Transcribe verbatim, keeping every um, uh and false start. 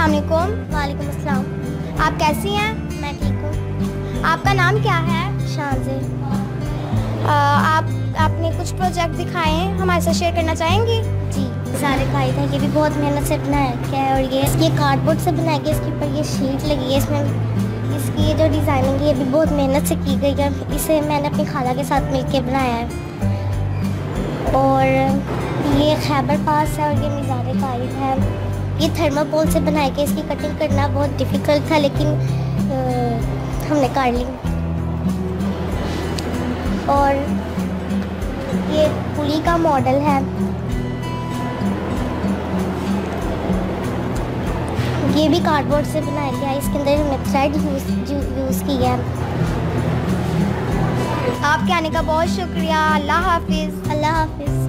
अस्सलाम वालेकुम। वालेकुम अस्सलाम। आप कैसी हैं? मैं ठीक हूँ। आपका नाम क्या है? शानज़े। आप आपने कुछ प्रोजेक्ट दिखाए हैं, हमारे साथ शेयर करना चाहेंगी? जी, सारे भाई था, ये भी बहुत मेहनत से बनाया गया है और ये ये कार्डबोर्ड से बनाया गया, इसके ऊपर ये शीट लगी है, इसमें इसकी ये जो डिज़ाइनिंग है ये भी बहुत मेहनत से की गई है। इसे मैंने अपनी खाला के साथ मिलकर बनाया है। और ये खैबर पास है और ये मिज़ार कायद है। ये थर्माकोल से बनाया गया, इसकी कटिंग करना बहुत डिफ़िकल्ट था लेकिन आ, हमने कर ली। और ये पुली का मॉडल है, ये भी कार्डबोर्ड से बनाया गया है, इसके अंदर हमने थ्रेड यूज़ यूज़ किया है। आपके आने का बहुत शुक्रिया। अल्लाह हाफिज़। अल्लाह हाफिज़।